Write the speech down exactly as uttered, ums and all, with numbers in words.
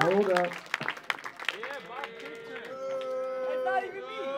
Hold up. Yeah, Bob Cookton. It's not even me.